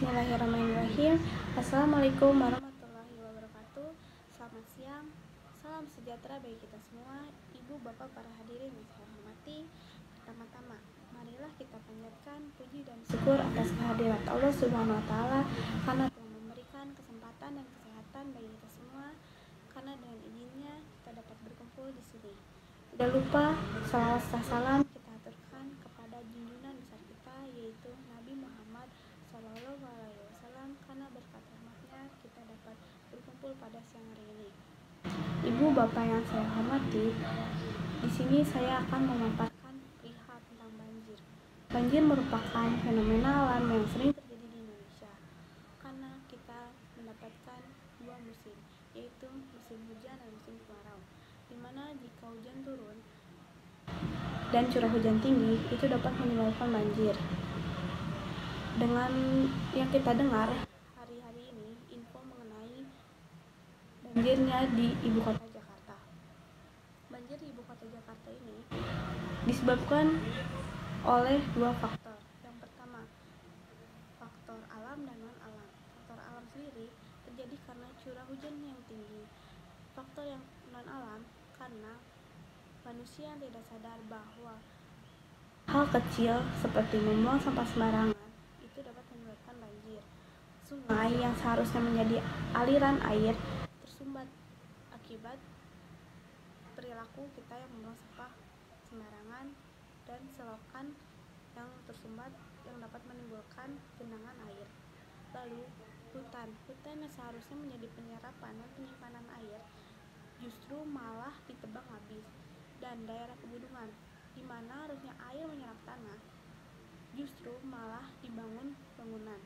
Bismillahirrahmanirrahim. Assalamualaikum warahmatullahi wabarakatuh. Selamat siang, salam sejahtera bagi kita semua. Ibu bapak para hadirin yang saya hormati, pertama-tama marilah kita panjatkan puji dan syukur atas kehadirat Allah Subhanahu wa Ta'ala karena telah memberikan kesempatan dan kesehatan bagi kita semua, karena dengan izinnya kita dapat berkumpul di sini. Tidak lupa salawat serta salam kita aturkan kepada junjungan besar kita, yaitu Nabi Muhammad Sallallahu Alaihi Wasallam, karena berkat rahmatnya kita dapat berkumpul pada siang hari ini. Ibu bapak yang saya hormati, di sini saya akan memaparkan perihal tentang banjir. Banjir merupakan fenomena alam yang sering terjadi di Indonesia karena kita mendapatkan dua musim, yaitu musim hujan dan musim kemarau, di mana jika hujan turun dan curah hujan tinggi itu dapat menyebabkan banjir. Dengan yang kita dengar hari-hari ini, info mengenai banjirnya di ibu kota Jakarta. Banjir di ibu kota Jakarta ini disebabkan oleh dua faktor. Yang pertama, faktor alam dan non-alam. Faktor alam sendiri terjadi karena curah hujan yang tinggi. Faktor yang non-alam karena manusia yang tidak sadar bahwa hal kecil seperti membuang sampah sembarangan itu dapat menyebabkan banjir. Sungai yang seharusnya menjadi aliran air tersumbat akibat perilaku kita yang membuang sampah sembarangan, dan selokan yang tersumbat yang dapat menimbulkan genangan air. Lalu hutan yang seharusnya menjadi penyerapan dan penyimpanan air justru malah ditebang habis. Dan daerah pegunungan di mana harusnya air menyerap tanah justru malah dibangun bangunan.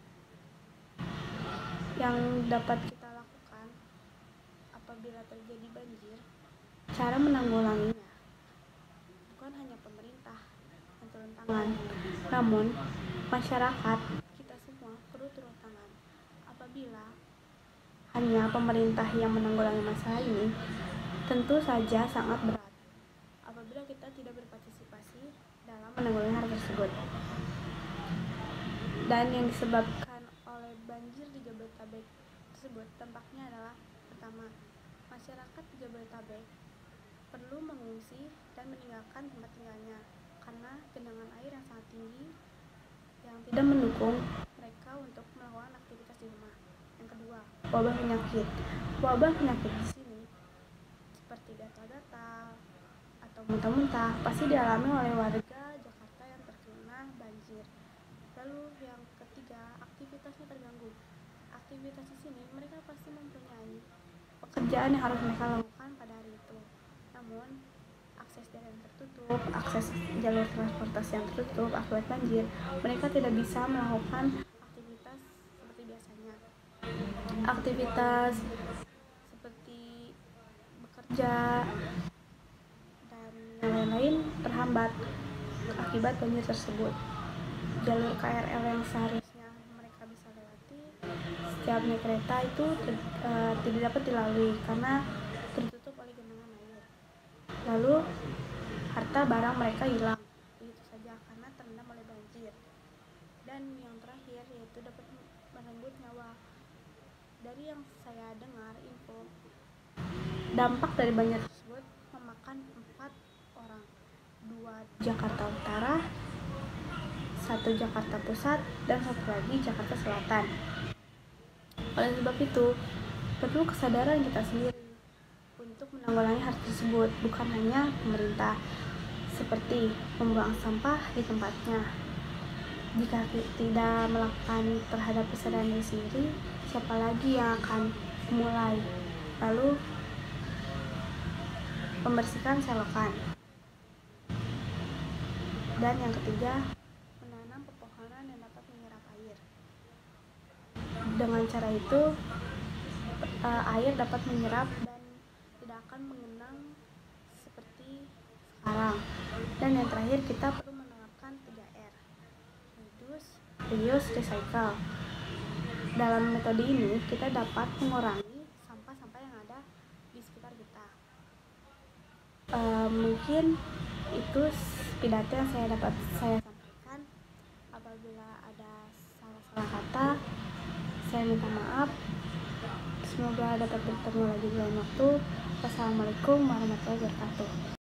Yang dapat kita lakukan apabila terjadi banjir, cara menanggulanginya bukan hanya pemerintah yang turun tangan, namun masyarakat kita semua perlu turun tangan. Apabila hanya pemerintah yang menanggulangi masalah ini, tentu saja sangat berat apabila kita tidak berpartisipasi dalam menanggulangi hal tersebut. Dan yang disebabkan oleh banjir di Jabodetabek tersebut tampaknya adalah: pertama, masyarakat di Jabodetabek perlu mengungsi dan meninggalkan tempat tinggalnya karena genangan air yang sangat tinggi yang tidak mendukung mereka untuk melakukan aktivitas di rumah. Yang kedua, wabah penyakit. Wabah penyakit di sini seperti gatal-gatal atau muntah-muntah pasti dialami oleh warga Jakarta yang terkena banjir. Lalu yang ketiga, aktivitasnya terganggu. Aktivitas di sini mereka pasti mempunyai pekerjaan yang harus mereka lakukan pada hari itu. Namun akses jalan tertutup, akses jalur transportasi yang tertutup akibat banjir, mereka tidak bisa melakukan aktivitas seperti biasanya. Aktivitas seperti bekerja dan yang lain-lain terhambat akibat banjir tersebut. Jalur KRL yang seharusnya mereka bisa lewati setiap naik kereta itu tidak dapat dilalui karena tertutup oleh genangan air. Lalu harta barang mereka hilang begitu saja karena terendam oleh banjir. Dan yang terakhir yaitu dapat merenggut nyawa. Dari yang saya dengar info, dampak dari banjir tersebut memakan 4 orang, 2 Jakarta Utara, 1 Jakarta Pusat, dan 1 lagi Jakarta Selatan. Oleh sebab itu, perlu kesadaran kita sendiri untuk menanggulangi hal tersebut, bukan hanya pemerintah, seperti membuang sampah di tempatnya. Jika tidak melakukan terhadap kesadaran diri sendiri, siapa lagi yang akan mulai? Lalu membersihkan selokan. Dan yang ketiga, menanam pepohonan yang dapat menyerap air. Dengan cara itu air dapat menyerap dan tidak akan mengenang seperti sekarang. Dan yang terakhir, kita perlu menerapkan 3R: reduce, reuse, recycle. Dalam metode ini kita dapat mengurangi sampah-sampah yang ada di sekitar kita. Mungkin itu pidato yang dapat saya sampaikan. Apabila ada salah-salah kata, minta maaf. Semoga dapat bertemu lagi di lain waktu. Wassalamualaikum warahmatullahi wabarakatuh.